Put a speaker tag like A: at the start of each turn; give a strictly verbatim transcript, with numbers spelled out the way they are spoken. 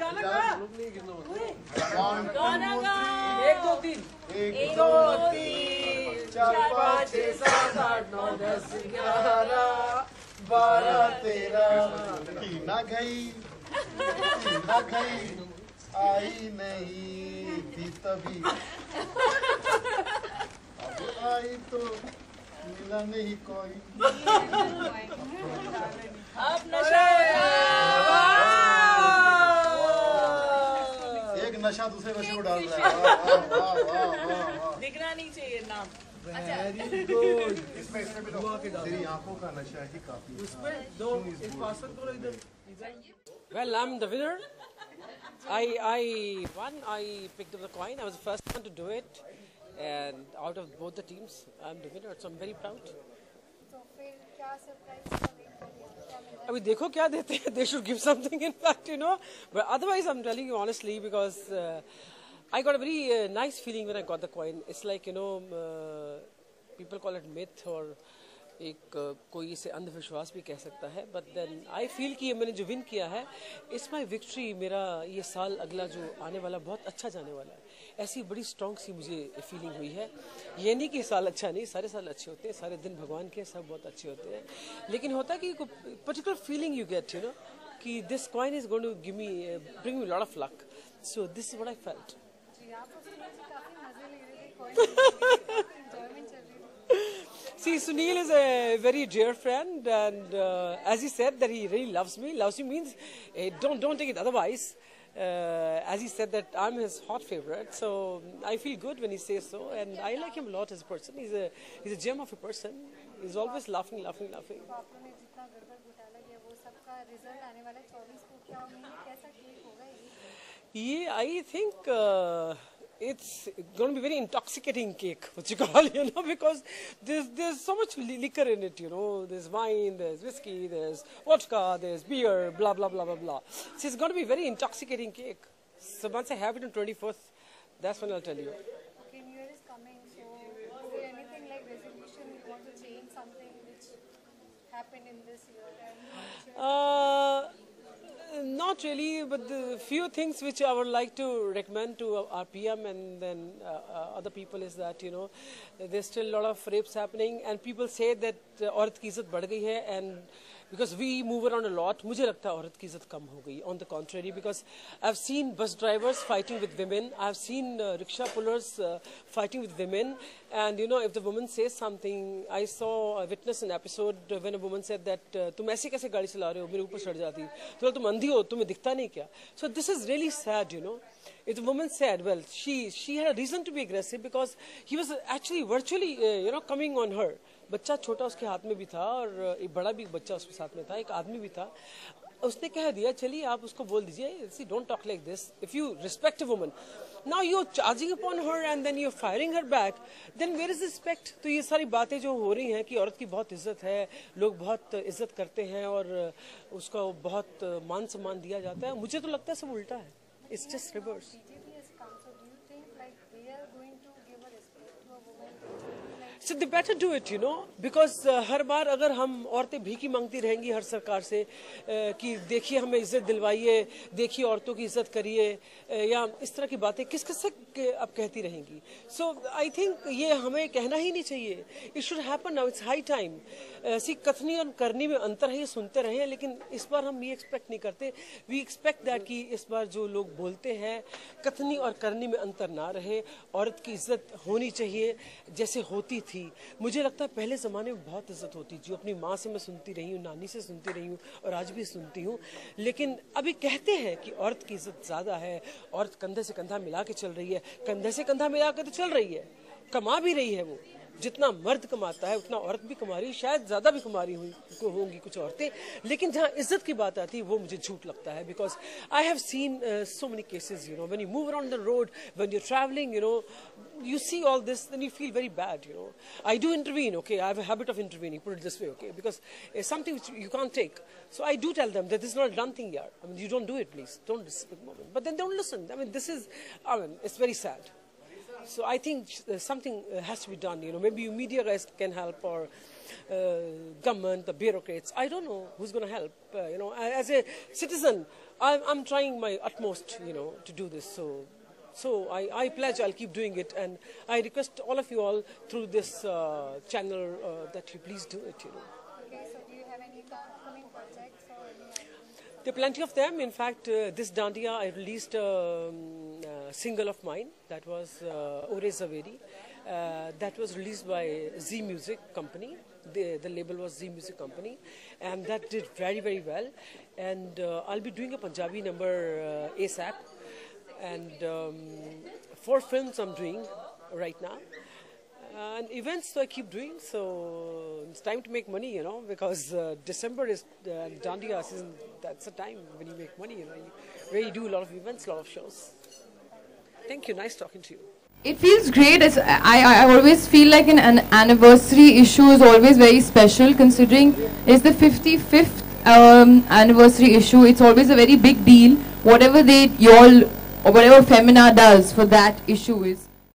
A: एक दो तीन एक दो तीन चार पाँच छः सात आठ नौ दस ग्यारह बारह तेरह
B: टीना गई टीना गई आई नहीं थी तभी अब आई तो मिला नहीं कोई
A: अब नशा
B: एक नशा दूसरे नशे को डाल रहा है। वाह वाह वाह वाह वाह।
A: दिखना नहीं चाहिए नाम।
B: Very good. इसमें इसमें भी दो तेरी आंखों का नशा ही काफी।
A: उसमें दो इस पासन करो इधर।
C: Well, I'm the winner. I I won. I picked up the coin. I was the first one to do it, and out of both the teams, I'm the winner. So I'm very proud.
D: तो फिर क्या surprise का wait कर रही हो? क्या मिला?
C: अभी देखो क्या देते हैं. They should give something, in fact, you know. But otherwise, I'm telling you honestly because uh, I got a very uh, nice feeling when I got the coin. It's like, you know, uh, people call it myth or एक uh, कोई इसे अंधविश्वास भी कह सकता है. But then I feel कि ये मैंने जो विन किया है, इट्स माई विक्ट्री. मेरा ये साल अगला जो आने वाला बहुत अच्छा जाने वाला है. ऐसी बड़ी स्ट्रॉन्ग सी मुझे फीलिंग हुई है. ये नहीं कि साल अच्छा नहीं, सारे साल अच्छे होते हैं, सारे दिन भगवान के सब बहुत अच्छे होते हैं. लेकिन होता है कि particular feeling you get, you know, कि this coin is going to give me bring me lot of luck. So this is what I felt.
D: जी आप उसमें काफी मजे ले रहे थे, कोई एंजॉयमेंट चल रही थी.
C: See, Sunil is a very dear friend, and uh, as he said that he really loves me. Loves me means uh, don't don't take it otherwise. Uh, as he said that I'm his hot favorite, so I feel good when he says so, and I like him a lot as a person. He's a he's a gem of a person. He's always laughing, laughing, laughing.
D: तो आप लोगों ने जितना गड़बड़ घोटाला किया वो सबका रिजल्ट आने वाला है चौबीस को. क्या उम्मीद है कैसा केक होगा ये?
C: Yeah, I think uh, it's going to be very intoxicating cake, what you call, you know, because there's there's so much li- liquor in it, you know. There's wine, there's whiskey, there's vodka, there's beer, blah blah blah blah blah. So it's going to be very intoxicating cake. So once I have it on twenty-fourth, that's when I'll tell you.
D: Okay, New Year is coming, so is there anything like resolution you want to change something which happened in this year? And you want to share?
C: Uh, Not really, but the few things which I would like to recommend to our P M and then uh, uh, other people is that, you know, there's still a lot of rapes happening and people say that uh, औरत की इज्जत बढ़ गई है, and because we move around a lot, मुझे लगता है औरत की इज्जत कम हो गई. On the contrary, because I've seen bus drivers fighting with women, I've seen uh, rickshaw pullers uh, fighting with women, and you know, if the woman says something, I saw I witnessed an episode when a woman said that uh, तुम ऐसे कैसे गाड़ी चला रहे हो, मेरे ऊपर चढ़ जाती, तो तुम अंधी हो, तुम्हें दिखता नहीं क्या? So this is really sad, you know. If the woman said, well, she she had a reason to be aggressive because he was actually virtually, uh, you know, coming on her. बच्चा छोटा उसके हाथ में भी था और एक बड़ा भी बच्चा उसके साथ में था, एक आदमी भी था. उसने कह दिया, चलिए आप उसको बोल दीजिए, see, don't talk like this. If you respect a woman, now you're charging upon her and then you're firing her back, then where is respect? तो ये सारी बातें जो हो रही हैं कि औरत की बहुत इज्जत है, लोग बहुत इज्जत करते हैं और उसका बहुत मान सम्मान दिया जाता है, मुझे तो लगता है सब उल्टा है. It's just reverse.
D: B J P has come, so do you think like they are going to give a respect to a woman? Like,
C: So they better do it, you know, because uh, हर बार अगर हम औरतें भीखी मांगती रहेंगी हर सरकार से uh, कि देखिए हमें इज्जत दिलवाइए, देखिए औरतों की इज्जत करिए, uh, या इस तरह की बातें किस किस से अब कहती रहेंगी. So I think ये हमें कहना ही नहीं चाहिए. It should happen now. It's high time. ऐसी कथनी और करनी में अंतर है, ये सुनते रहे हैं, लेकिन इस बार हम ये एक्सपेक्ट नहीं करते. We expect that कि इस बार जो लोग बोलते हैं कथनी और करनी में अंतर ना रहे, औरत की इज्जत होनी चाहिए जैसे होती थी. मुझे लगता है पहले ज़माने में बहुत इज्जत होती, जो अपनी माँ से मैं सुनती रही हूँ, नानी से सुनती रही हूँ और आज भी सुनती हूँ. लेकिन अभी कहते हैं कि औरत की इज्जत ज़्यादा है, औरत कंधे से कंधा मिला के चल रही है. कंधे से कंधा मिला के तो चल रही है, कमा भी रही है. वो जितना मर्द कमाता है उतना औरत भी कमा रही है, शायद ज़्यादा भी कमा रही हुई होंगी कुछ औरतें. लेकिन जहाँ इज्जत की बात आती है वो मुझे झूठ लगता है. Because I have seen so many cases, you know, when you move around the road, when you travelling, you know, you see all this, then you feel very bad, you know. I do intervene, okay. I have a habit of intervening, put it this way, okay, because it's something which you can't take. So I do tell them that this is not a done thing here. I mean, you don't do it, please. Don't respect women. But then they don't listen. I mean, this is, I mean, it's very sad. So I think uh, something uh, has to be done, you know. Maybe you media guys can help, or government, the bureaucrats. I don't know who's going to help. Uh, you know, as a citizen, I'm, I'm trying my utmost, you know, to do this. So, so I, I pledge I'll keep doing it, and I request all of you all through this uh, channel uh, that you please do it. You know.
D: Okay, so do you have any upcoming projects or any?
C: There are plenty of them. In fact, uh, this Dandiya, I released a, um, a single of mine that was uh, Ore Zaveri. Uh, that was released by Z Music Company. The, the label was Z Music Company, and that did very, very well. And uh, I'll be doing a Punjabi number uh, ASAP. And um, four films I'm doing right now. And events so I keep doing, so it's time to make money, you know, because uh, December is uh, Dandiya season. That's the time when you make money, you know, you really do a lot of events, a lot of shows. Thank you, nice talking to you.
E: It feels great. It's, I, I always feel like an, an anniversary issue is always very special, considering it's the fifty-fifth um, anniversary issue. It's always a very big deal. Whatever they, y'all, or whatever Femina does for that issue is